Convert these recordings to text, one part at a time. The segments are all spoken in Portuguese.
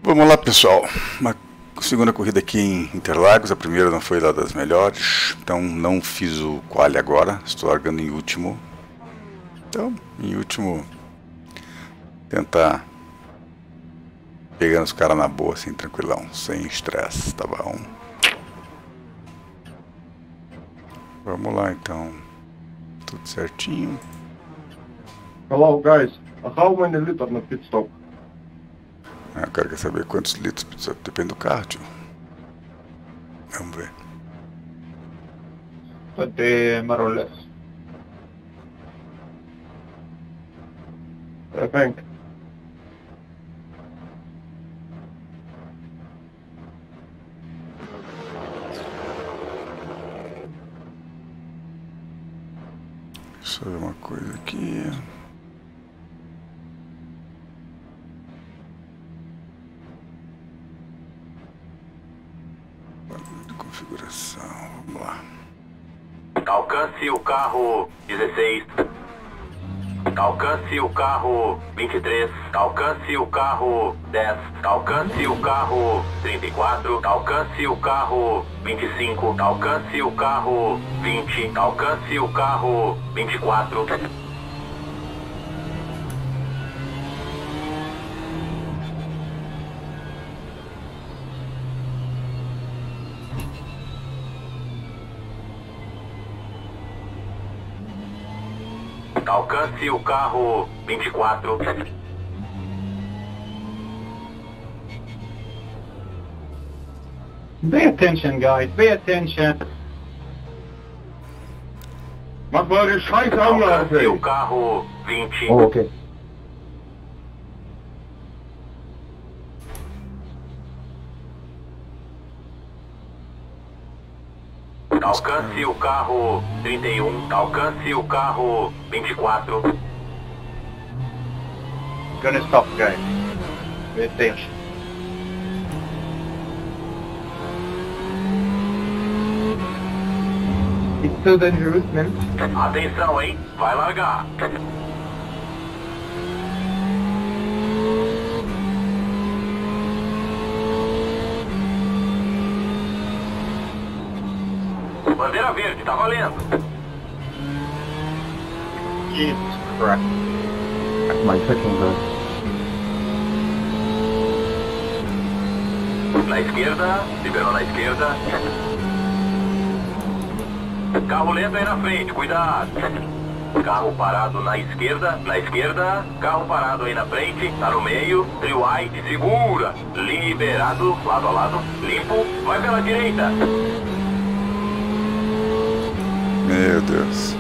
Vamos lá, pessoal. Uma segunda corrida aqui em Interlagos. A primeira não foi lá das melhores, então não fiz o quali agora. Estou largando em último. Então, em último, tentar pegando os caras na boa, assim, tranquilão, sem estresse, tá bom? Vamos lá, então. Tudo certinho. Hello, guys. How many liters no pit stop? O cara quer saber quantos litros precisa. Depende do carro, tio. Vamos ver. 20 more or less. I think. Deixa eu ver uma coisa aqui. De configuração, vamos lá. Alcance o carro 16. Alcance o carro 23. Alcance o carro 10. Alcance o carro 34. Alcance o carro 25. Alcance o carro 20. Alcance o carro 24. Alcance o carro 24. Pay attention, guys. Pay attention. Mach mal den Scheiß an, Alcance o Alter. carro 20. Oh, okay. Alcance o carro 31. Alcance o carro 24. Gonna stop, guys. Pay attention. It's so dangerous, man. Atenção, hein? Vai largar. Bandeira verde, tá valendo. Jesus Christ. My fucking god. Na esquerda, liberou na esquerda. Carro lento aí na frente, cuidado. Carro parado na esquerda, carro parado aí na frente, tá no meio, trio white, segura, liberado, lado a lado, limpo, vai pela direita. Meu Deus.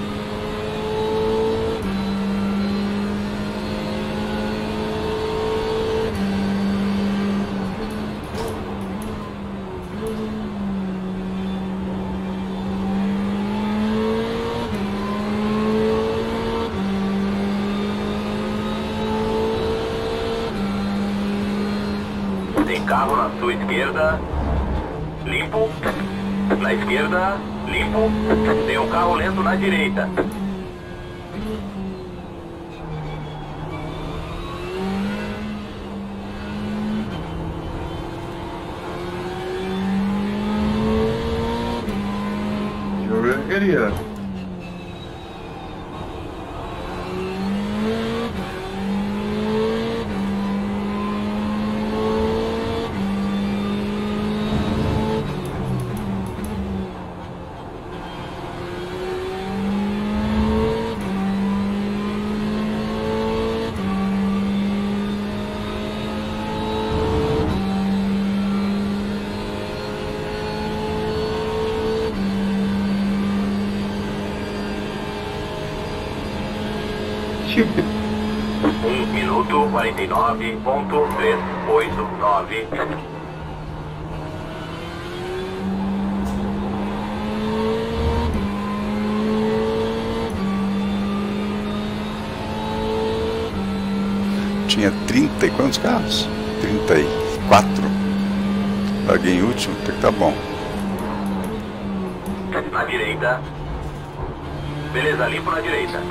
Tem carro na sua esquerda, limpo, na esquerda, limpo, tem um carro lento na direita. You're an idiot. Shoot. 1 minuto 49.389. Tinha 30 e quantos carros? 34. Larguei em último, tem que tá bom. Na direita. Beleza, limpo na direita.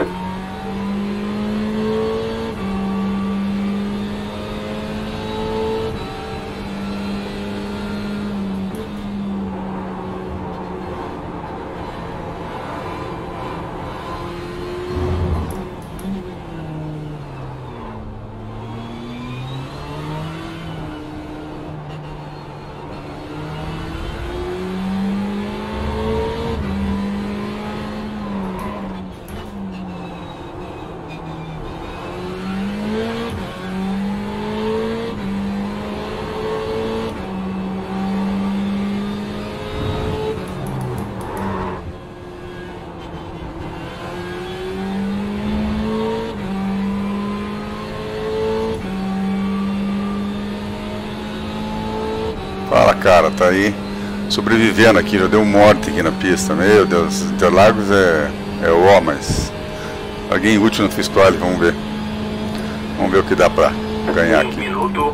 cara, tá aí sobrevivendo aqui, já deu morte aqui na pista. Meu Deus, Interlagos é ó, mas alguém útil não fez quali, vamos ver. Vamos ver o que dá pra ganhar aqui. 1 minuto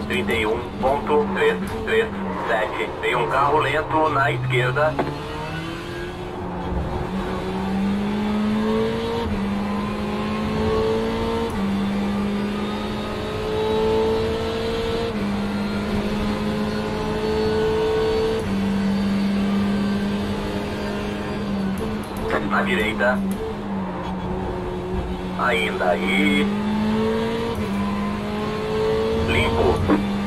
31.337. Tem um carro lento na esquerda. Na direita. Ainda aí. Limpo.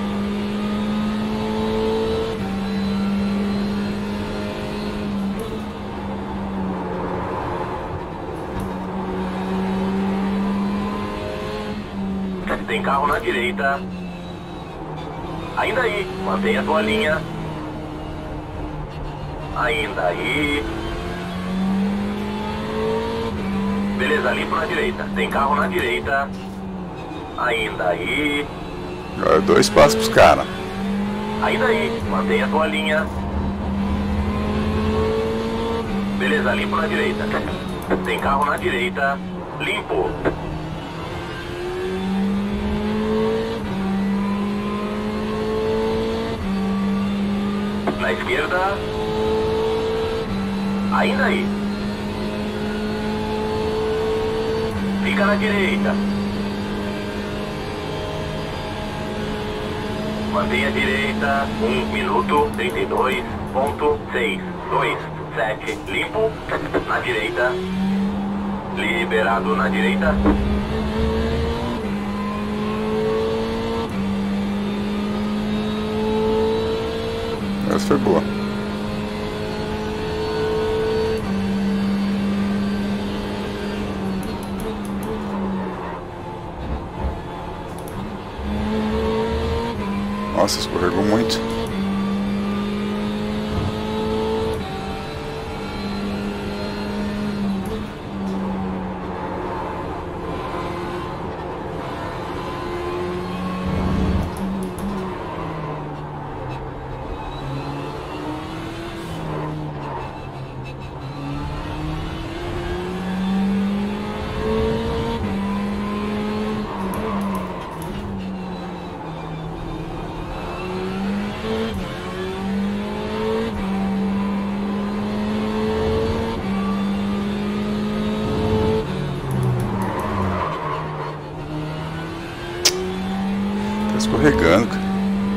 Tem carro na direita. Ainda aí. Mantenha a tua linha. Ainda aí. Beleza, limpo na direita. Tem carro na direita. Ainda aí. Agora 2 passos pros caras. Ainda aí. Mantenha a tua linha. Beleza, limpo na direita. Tem carro na direita. Limpo. Na esquerda. Ainda aí. Fica na direita. Mantenha a direita. 1 minuto 32.627. Limpo. Na direita. Liberado na direita. Essa foi boa. Nossa, escorregou muito. Tá escorregando, cara.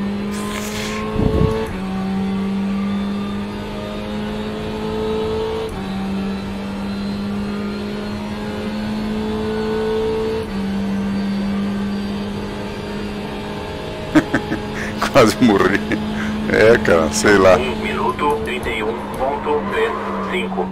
Quase morri. É, cara, sei lá. 1 minuto 31.35.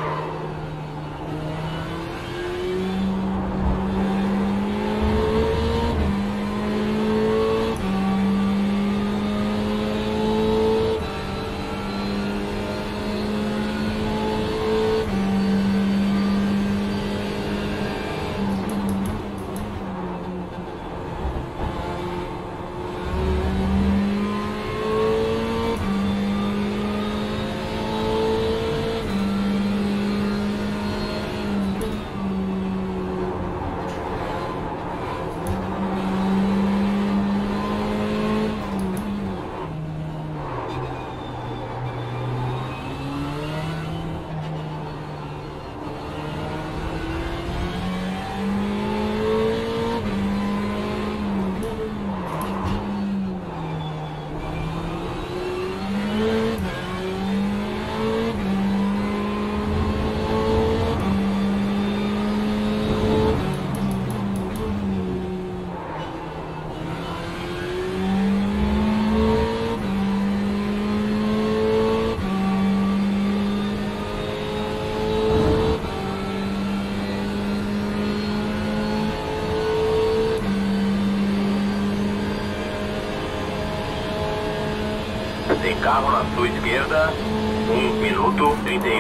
Tem carro na sua esquerda. 1 minuto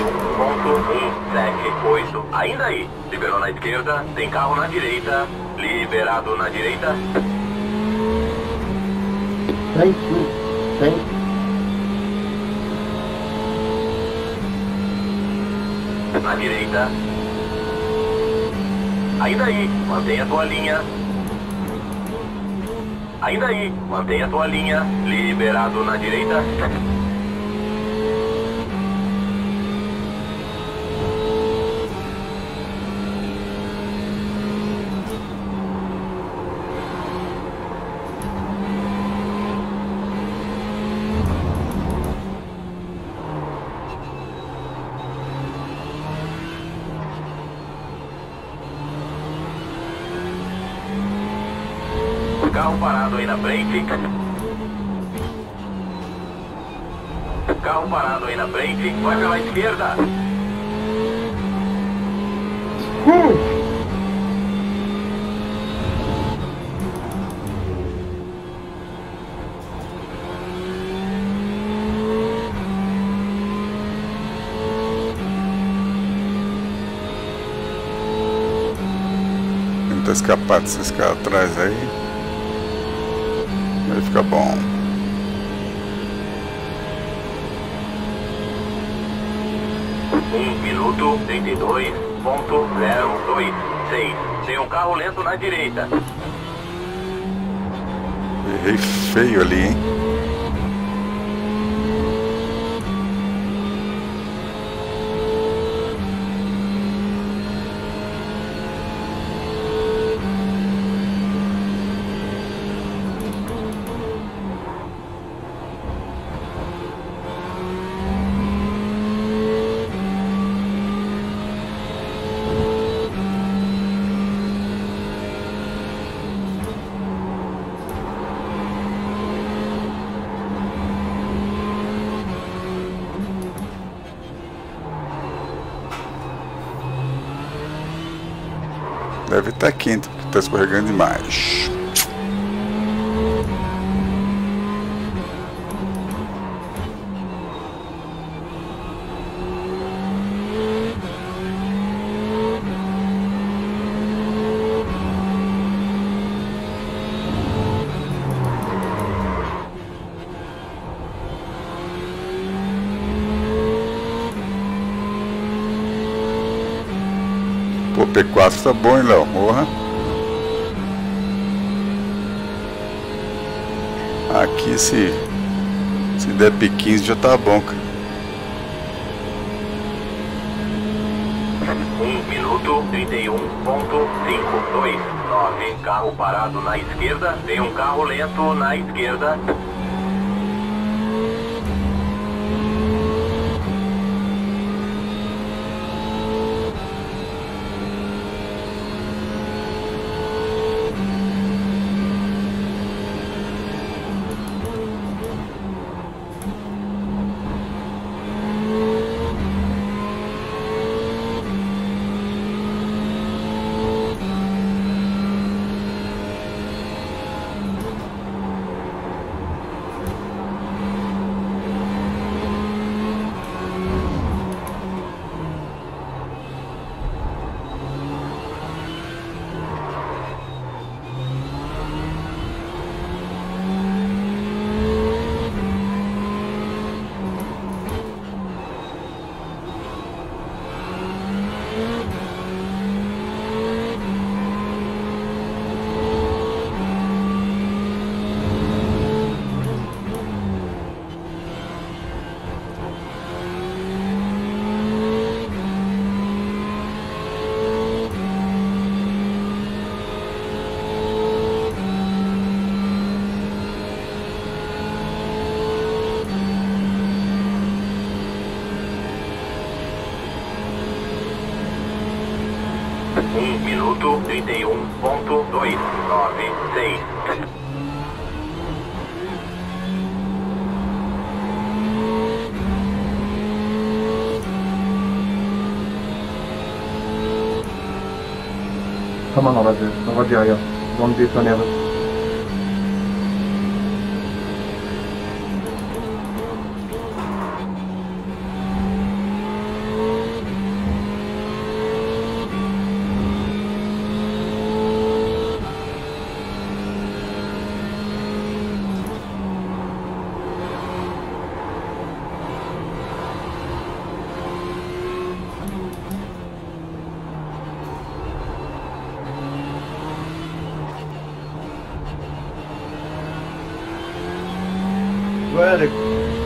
31.178. Ainda aí. Liberou na esquerda. Tem carro na direita. Liberado na direita. Thank you. na direita. Ainda aí, mantenha a tua linha. Ainda aí, mantenha a tua linha. Liberado na direita. Carro parado aí na frente. Carro parado aí na frente. Vai pela esquerda. Tenta escapar desses caras atrás aí. Vai ficar bom. Minuto 32.026. Tem um carro lento na direita. Errei feio ali, hein? Deve estar quente, porque está escorregando demais. Pô, P4 tá bom, hein, Léo? Porra. Aqui se der P15 já tá bom, cara. 1 minuto 31.529. Carro parado na esquerda. Tem um carro lento na esquerda. Minuto 31.296. Come on, Navadia. Don't be so nervous. swear to...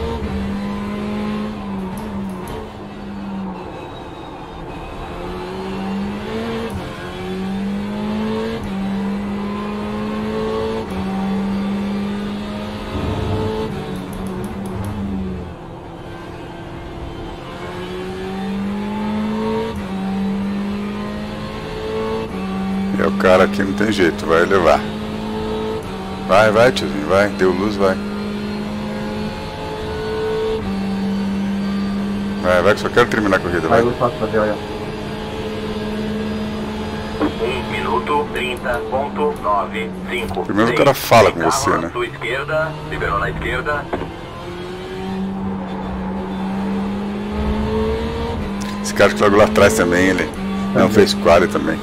É, o cara aqui não tem jeito, vai levar. Vai, vai, tiozinho, vai. Deu luz, vai. Vai, vai, que só quero terminar a corrida, vai. Aí eu faço fazer, olha. 1 minuto 30.95. Primeiro o cara fala com você, Carro né? à sua esquerda, liberou na esquerda. Esse cara que logo lá atrás também, ele não fez quali também.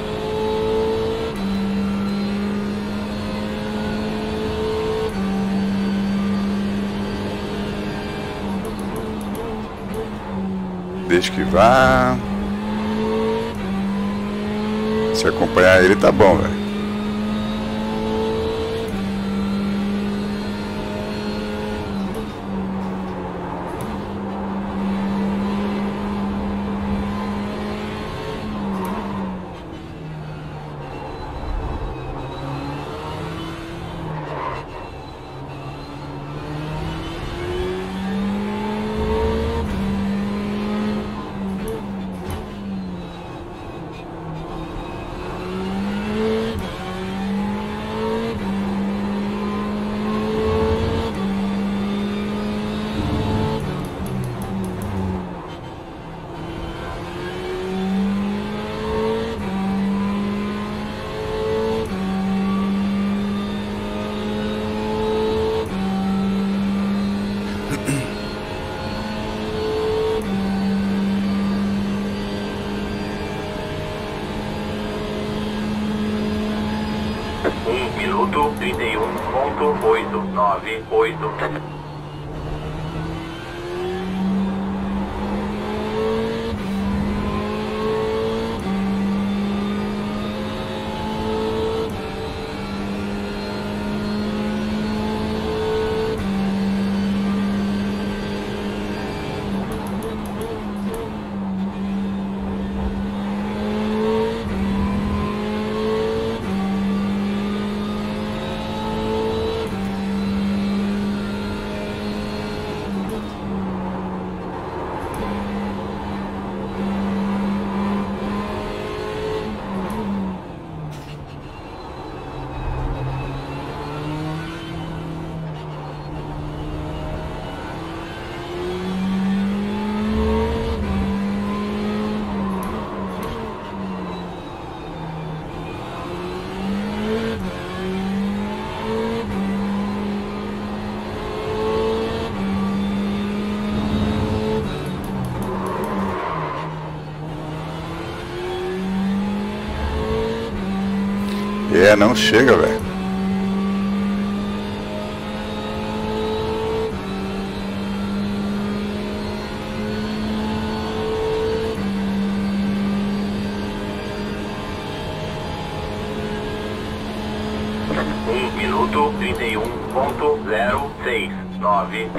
Deixa que vá. Se acompanhar ele tá bom, velho. Minuto 31.898. É, não chega, velho. Minuto 31.069.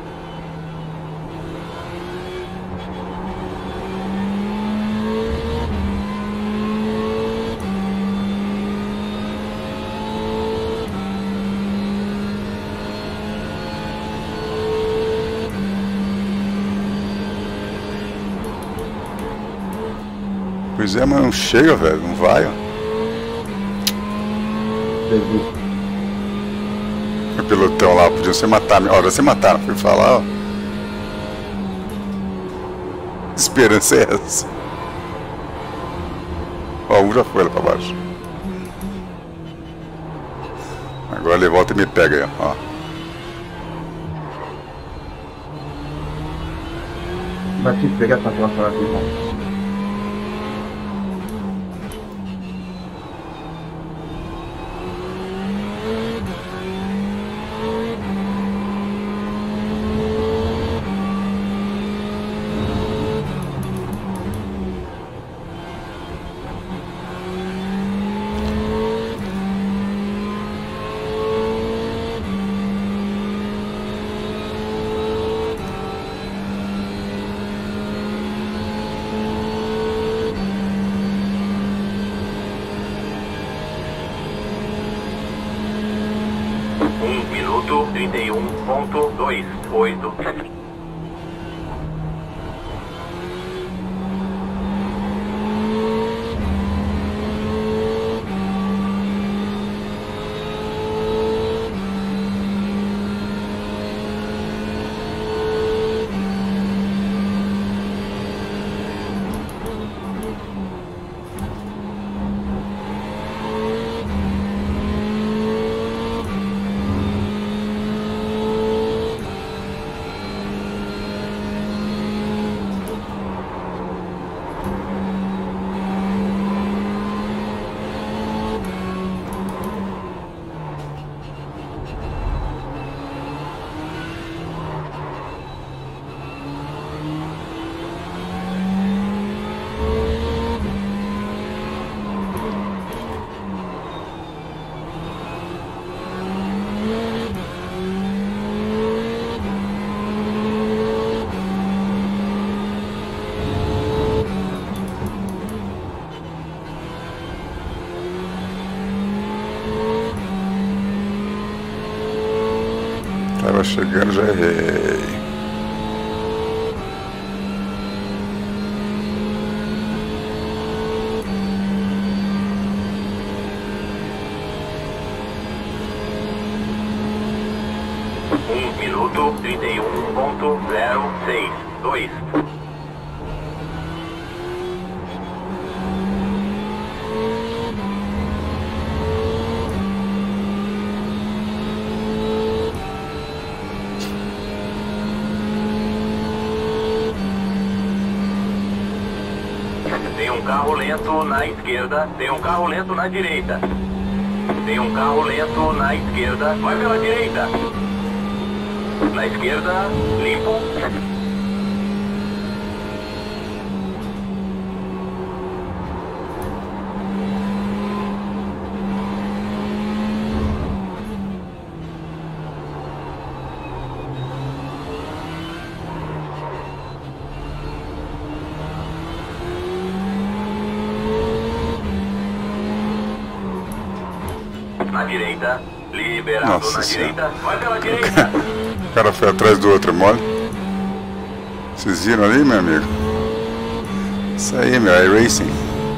Pois é, mas não chega, velho. Não vai, ó. O pelotão lá, podia você matar. Olha, você mataram, fui falar, ó. Esperança é essa. Ó, um já foi lá pra baixo. Agora ele volta e me pega aí, ó. Vai te pegar essa próxima aqui, irmão. minuto 31.28. Tava chegando, já errei. Minuto 31.062. Tem um carro lento na esquerda, tem um carro lento na direita. Tem um carro lento na esquerda, vai pela direita. Na esquerda, limpo. Na direita, liberado. Nossa na Senhora. direita, vai pela direita. O cara foi atrás do outro, mole. Vocês viram ali, meu amigo? Isso aí, meu, iRacing.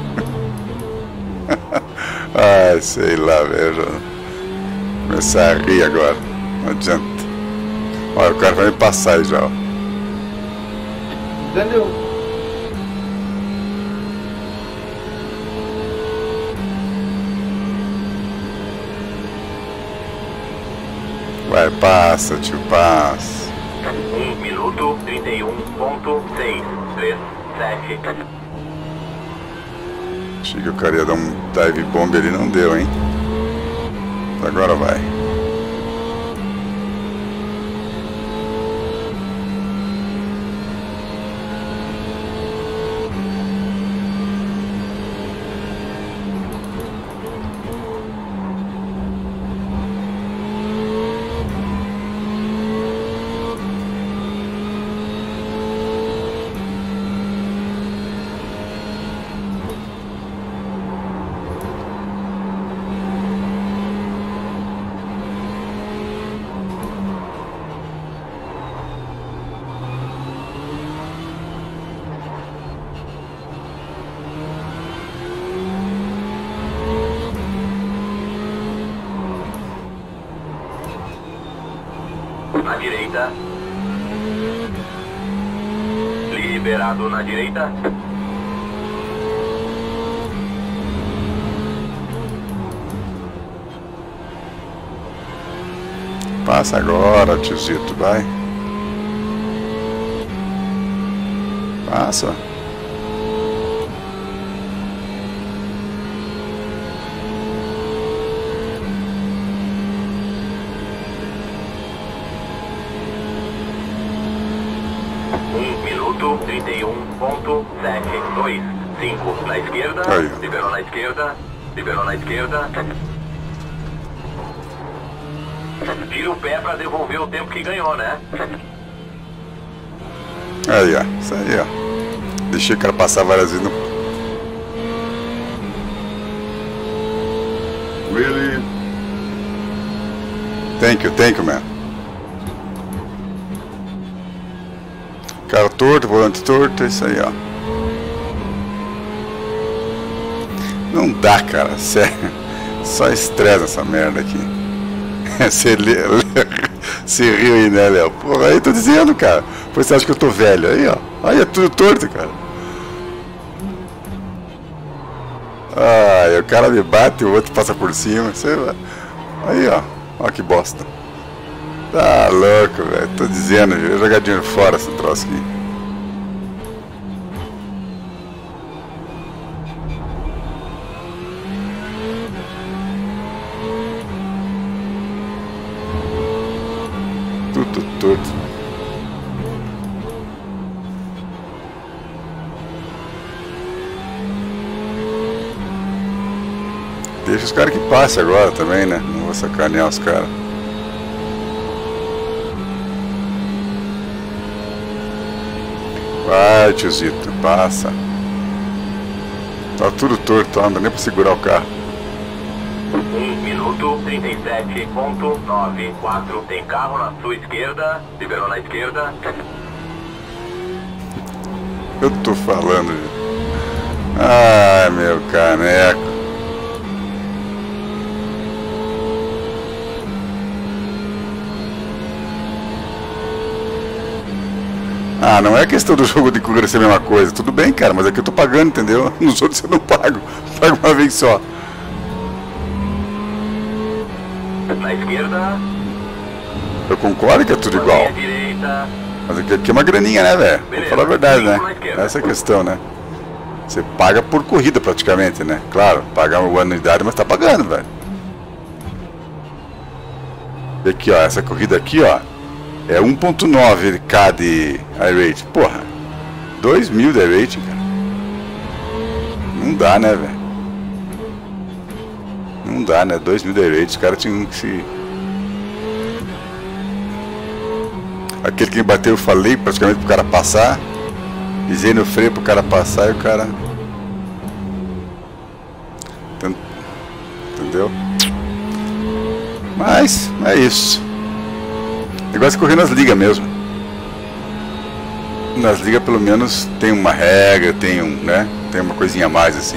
Ai, sei lá, velho. Vou começar a rir agora. Não adianta. Olha, o cara vai me passar aí já, ó. Entendeu? Vai, passa, tio, passa. 1 minuto 31.637. Achei que o cara ia dar um dive bomb ali, não deu, hein? Agora vai. Na direita. Liberado na direita. Passa agora, tiozito, vai. Passa. Minuto 31.725. Na esquerda. Aí. Liberou na esquerda. Liberou na esquerda. Tira o pé pra devolver o tempo que ganhou, né? Aí, ó. Isso aí, ó. Deixei o cara passar várias vezes. Não... Really? Thank you, man. Carro torto, volante torto, é isso aí, ó. Não dá, cara, sério. Só estressa essa merda aqui. Você riu aí, né, Léo? Porra, aí eu tô dizendo, cara. Pois você acha que eu tô velho? Aí, ó. Aí é tudo torto, cara. Ah, o cara me bate, o outro passa por cima. Você vai. Aí, ó. Ó que bosta. Tá louco, velho. Tô dizendo, viu? Eu vou jogar dinheiro fora esse troço aqui. Tudo torto. Deixa os caras que passem agora também, né? Não vou sacanear os caras. Vai, tiozito, passa. Tá tudo torto, não dá nem pra segurar o carro. 1 minuto 37.94. Tem carro na sua esquerda. Liberou na esquerda. Eu tô falando, viu? Ai, meu caneco. Ah, não é questão do jogo de corrida ser a mesma coisa. Tudo bem, cara, mas aqui eu tô pagando, entendeu? Nos outros eu não pago. Pago uma vez só. Na esquerda. Eu concordo que é tudo igual. Direita. Mas aqui é uma graninha, né, velho? Vou falar a verdade, né? Essa é a questão, né? Você paga por corrida praticamente, né? Claro, pagar uma anuidade, mas tá pagando, velho. E aqui, ó, essa corrida aqui, ó, é 1.9k de iRate. Porra, 2.000 de iRate, cara. Não dá, né, velho? Não dá, né? 2.000 de iRate, os caras tinham que se... Aquele que me bateu, eu falei praticamente pro cara passar. Pisei no freio pro cara passar e o cara... Entendeu? Mas, é isso. O negócio é correr nas ligas mesmo. Nas ligas pelo menos tem uma regra, tem um, né? Tem uma coisinha a mais assim.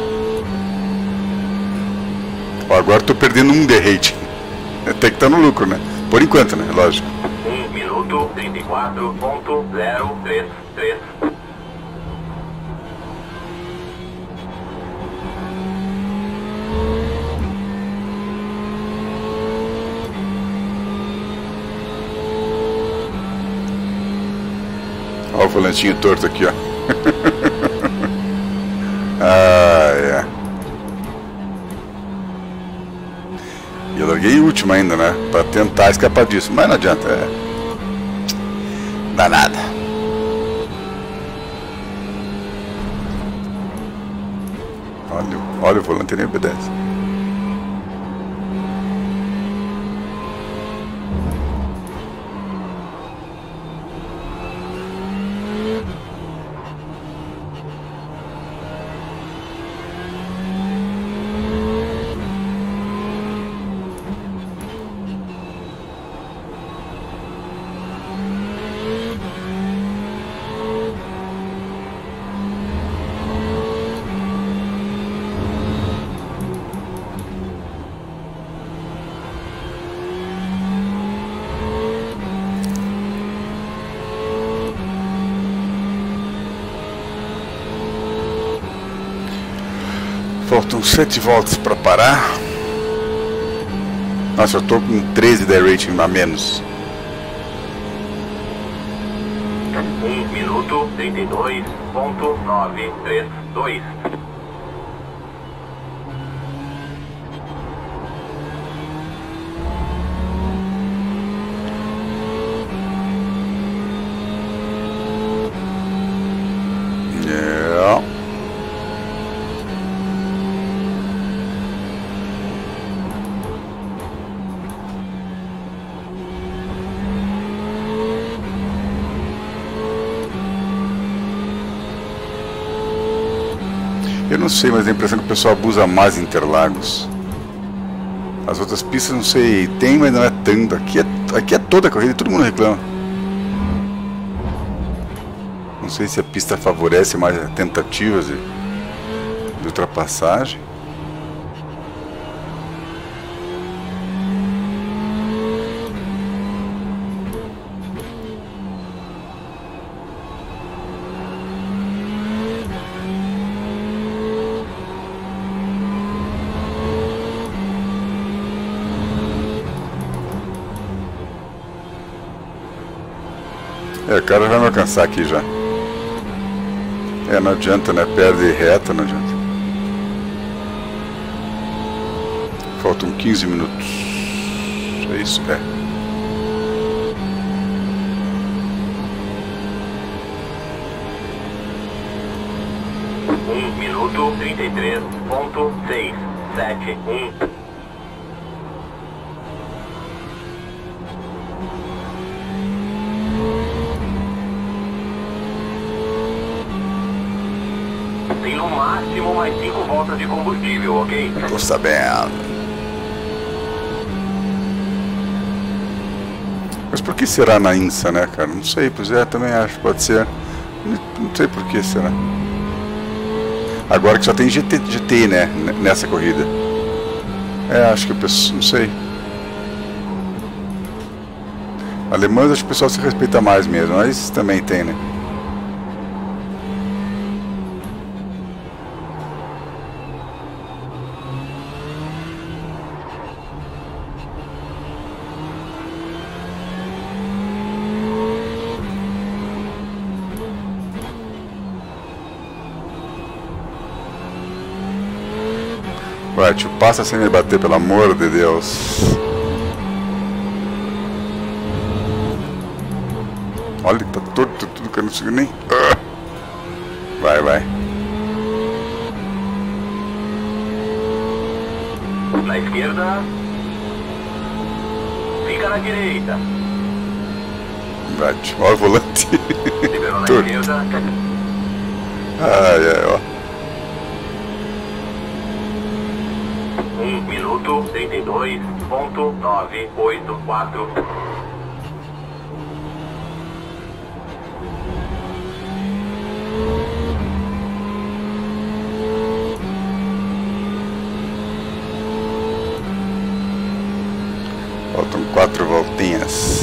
Ó, agora tô perdendo um de rate. Tem que estar no lucro, né? Por enquanto, né? Lógico. 1 minuto 34.033. Olha o volantinho torto aqui, ó. Ah, é. E eu larguei em último ainda, né? Pra tentar escapar disso. Mas não adianta, é. Dá nada. Olha o volante nem obedece. Faltam 7 voltas para parar. Nossa, eu tô com 13 de rating a menos. 1 minuto 32.932. Eu não sei, mas a impressão é que o pessoal abusa mais em Interlagos. As outras pistas não sei, tem, mas não é tanto. Aqui é toda a corrida e todo mundo reclama. Não sei se a pista favorece mais tentativas de ultrapassagem. O cara vai me alcançar aqui já. Não adianta, né? Perde reta, não adianta. Faltam 15 minutos. É isso, 1 minuto 33.671. Tem no máximo mais 5 voltas de combustível, ok? Tô sabendo. Mas por que será na INSA, né, cara? Não sei, pois também acho, pode ser. Não sei por que será. Agora que só tem GT, né, nessa corrida. Acho que o pessoal, não sei. Alemães, acho que o pessoal se respeita mais mesmo, mas também tem, né? Vai, tio, passa sem me bater, pelo amor de Deus. Olha, tá torto tudo que eu não consigo nem... Vai, vai. Na esquerda. Fica na direita. Vai, tio, olha o volante. Liberou na Torto. esquerda. Ó. 1 minuto 32.984. Faltam 4 voltinhas.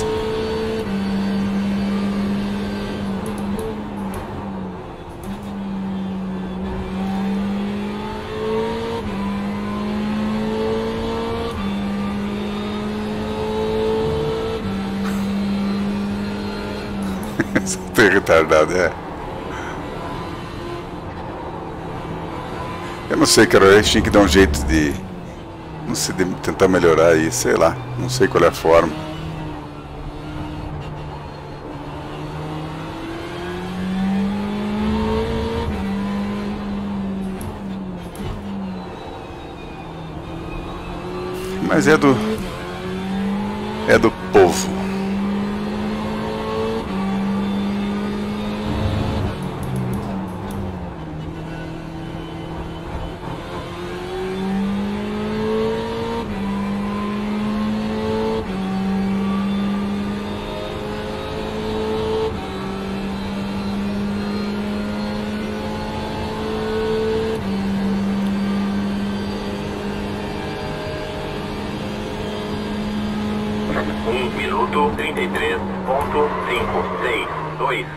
Tô retardado, Eu não sei, cara, a gente tinha que dar um jeito de... Não sei, de tentar melhorar aí, sei lá. Não sei qual é a forma. Mas é do povo. Minuto 33.562.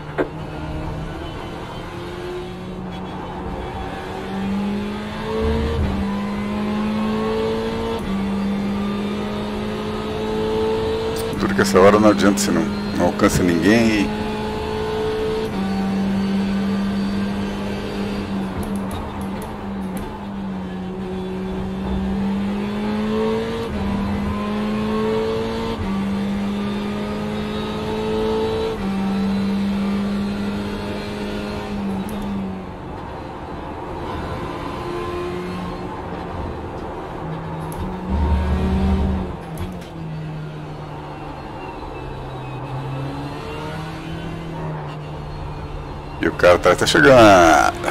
Duro que essa hora não adianta, se não alcança ninguém e... E o cara atrás tá chegando.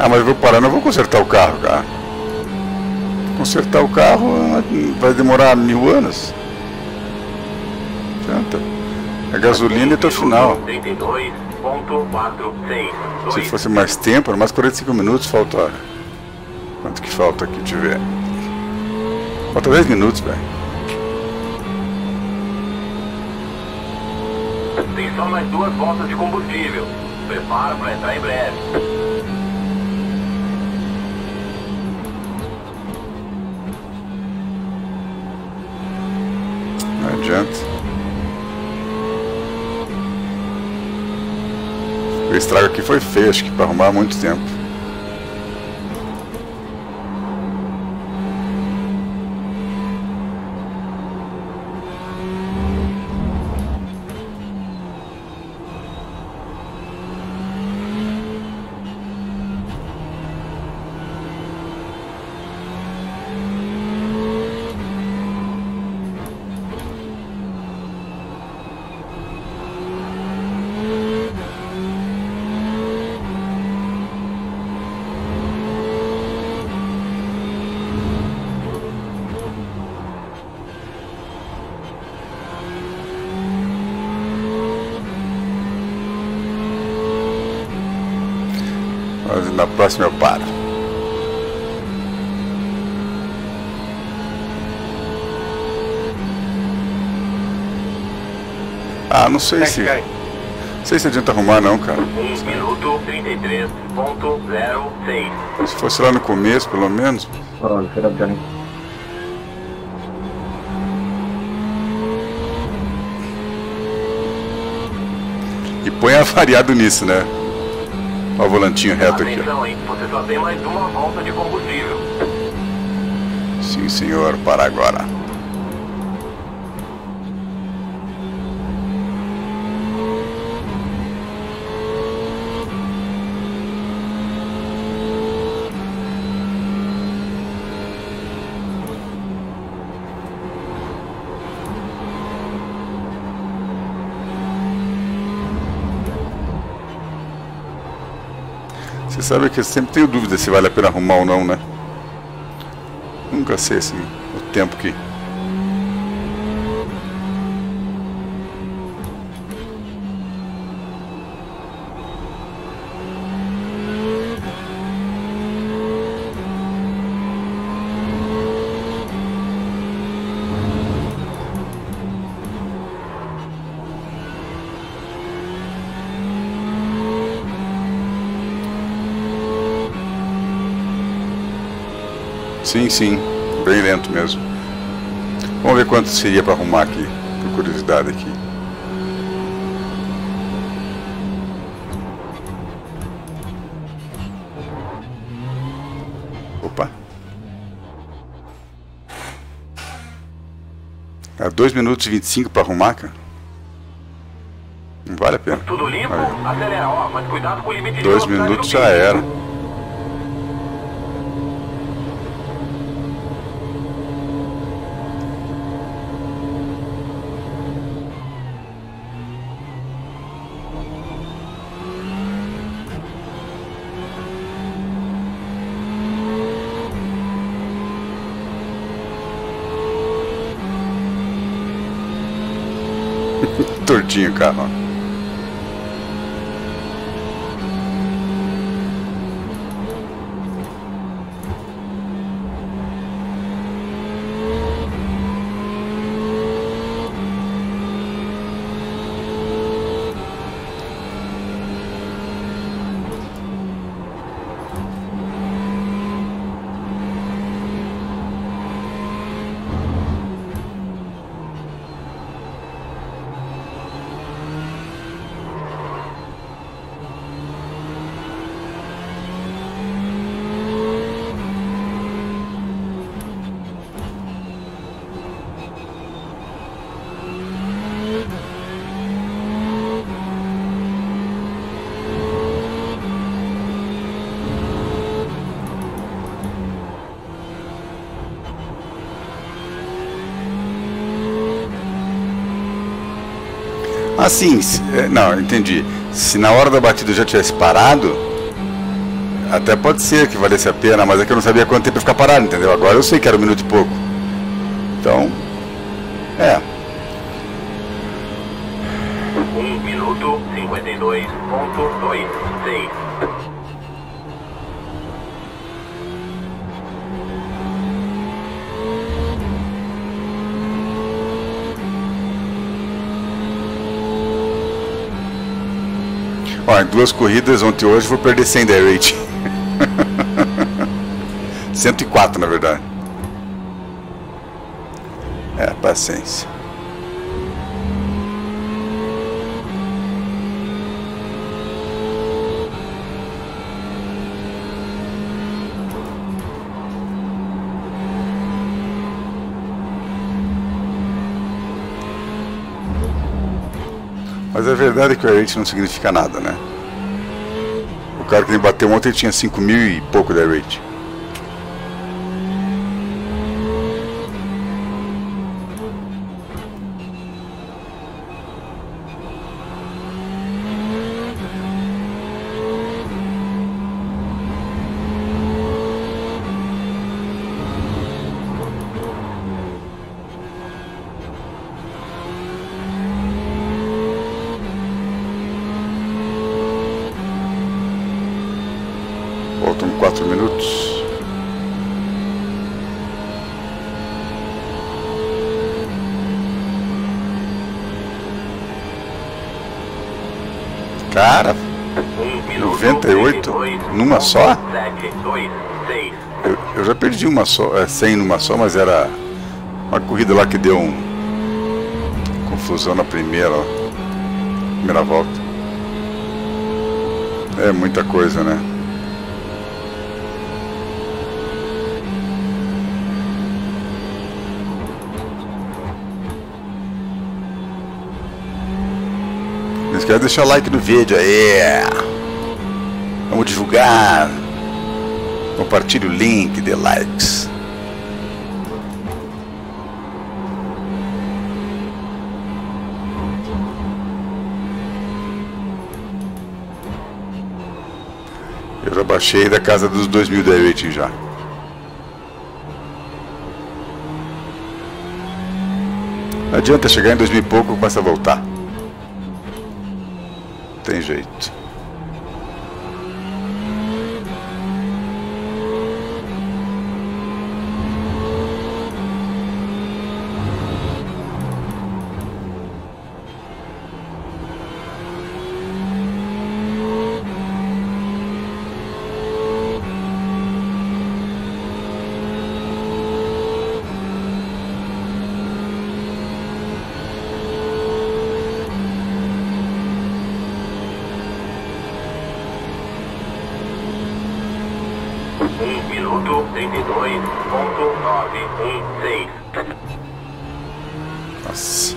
Ah, mas eu vou parar, não vou consertar o carro, cara. Consertar o carro vai demorar 1000 anos. Adianta. É gasolina até o final. 32,46. Se fosse mais tempo, era mais 45 minutos, falta. Quanto que falta aqui, deixa eu ver. Falta 10 minutos, velho. Tem só mais 2 voltas de combustível. Prepara para entrar em breve. Não adianta. O estrago aqui foi feio, acho que para arrumar há muito tempo. Mas na próxima eu paro. Ah, não sei se... Não sei se adianta arrumar não, cara. 1 minuto 33,06. Se fosse lá no começo, pelo menos. Oh, será Johnny. E põe avariado nisso, né? Olha o volantinho reto aqui, ó. Atenção, hein? Você só tem mais 1 volta de combustível. Sim, senhor, para agora. Você sabe que eu sempre tenho dúvida se vale a pena arrumar ou não, né? Nunca sei assim, o tempo que... Sim, sim, bem lento mesmo. Vamos ver quanto seria para arrumar aqui, por curiosidade aqui. Opa. É 2 minutos e 25 para arrumar, cara. Não vale a pena. Tudo limpo? Aí. Acelera, ó, mas cuidado com o limite de 2 velocidade minutos no já piso. era. Tortinho o carro. Assim, não, entendi. Se na hora da batida eu já tivesse parado, Até pode ser que valesse a pena, mas é que eu não sabia quanto tempo ia ficar parado, entendeu? Agora eu sei que era 1 minuto e pouco. Então, 1 minuto 52.26. Ó, em 2 corridas, ontem e hoje, vou perder 100 da rate. 104, na verdade. Paciência. Mas a verdade é que o rate não significa nada, né? O cara que me bateu ontem tinha 5.000 e pouco da rate. Faltam 4 minutos. Cara, 98 numa só? Eu já perdi uma só, 100 numa só, mas era uma corrida lá que deu confusão na primeira volta. É muita coisa, né? Não esquece de deixar o like no vídeo aí. Vamos divulgar. Compartilhe o link, dê likes. Eu já baixei da casa dos 2.000 da rating já. Não adianta chegar em 2.000 e pouco, começa a voltar. Tem jeito. Minuto 32.916. Nossa.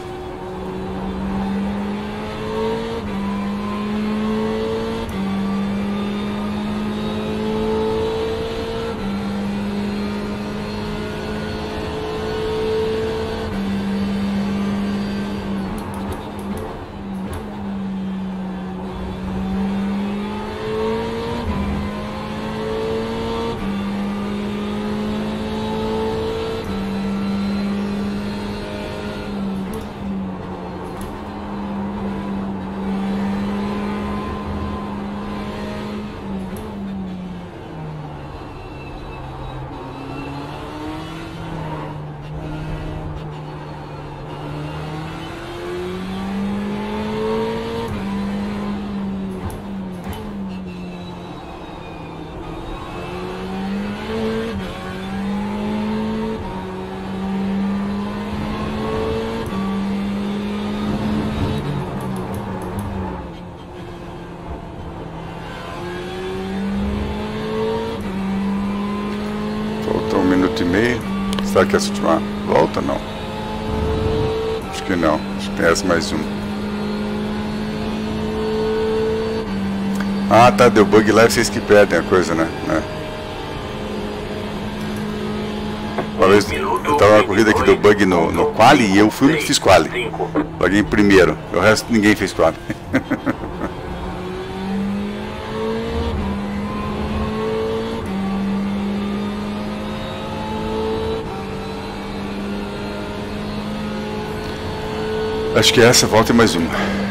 Faltou 1 minuto e meio. Será que essa última volta? Não. Acho que não. Acho que tem essa mais um. Ah, tá. Deu bug lá e vocês que perdem a coisa, né? Uma vez eu tava na corrida que deu bug no quali e eu fui o que fiz quali. Paguei em primeiro. O resto ninguém fez quali. Acho que essa volta é mais uma.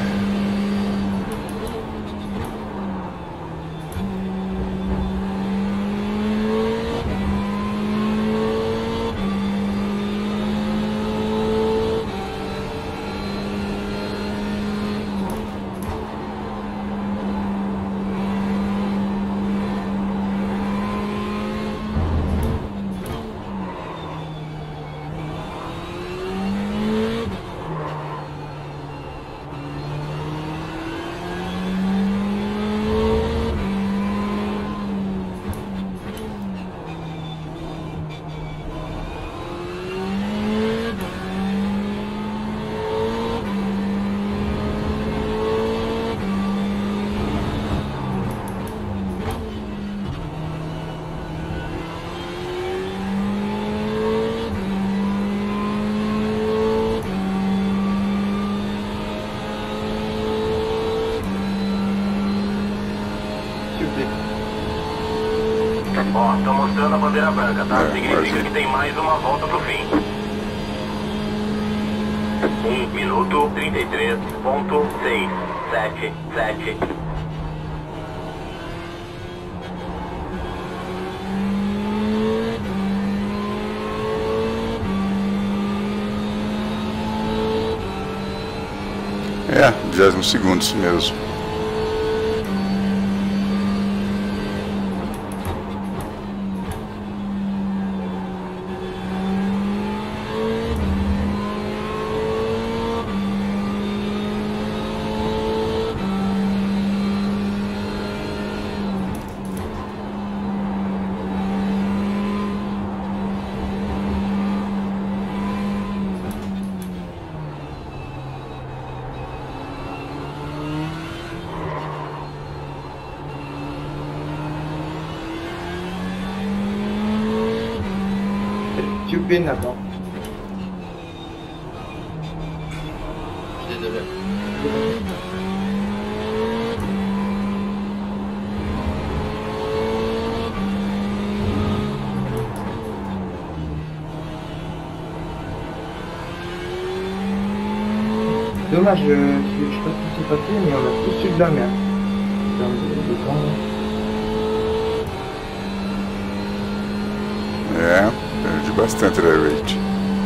Ó, estão mostrando a bandeira branca, tá? Significa que tem mais uma volta pro fim. 1 minuto 33.677. É, 20 segundos mesmo. Tu pines, attends. Je suis désolé. Dommage, je sais pas ce qui s'est passé, mais on a tous eu de la merde. En termes de temps. É, perdi bastante da rate.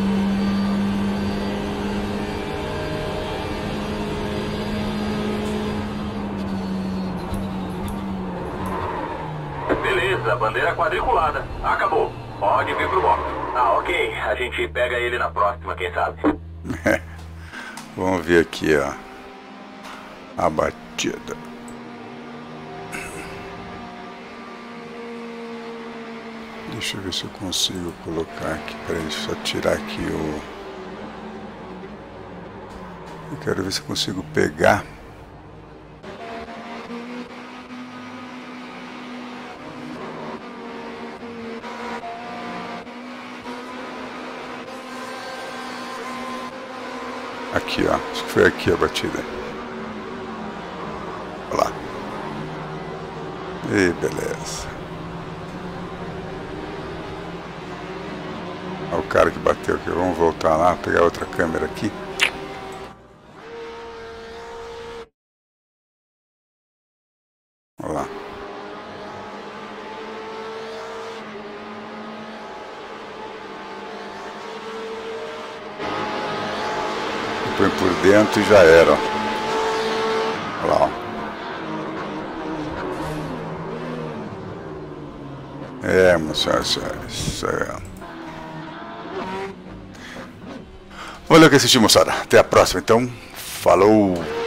Beleza, bandeira quadriculada. Acabou. Pode vir pro box. Ah, ok. A gente pega ele na próxima, quem sabe. Vamos ver aqui a batida. Deixa eu ver se eu consigo colocar aqui. Peraí, só tirar aqui o... Eu quero ver se eu consigo pegar. Aqui, ó. Acho que foi aqui a batida. Olha lá. E beleza. Olha o cara que bateu aqui. Vamos voltar lá, pegar outra câmera aqui. Olha lá. Põe por dentro e já era. Olha lá, ó. É, meus senhores, isso é. Valeu que assistiu, moçada. Até a próxima, então. Falou!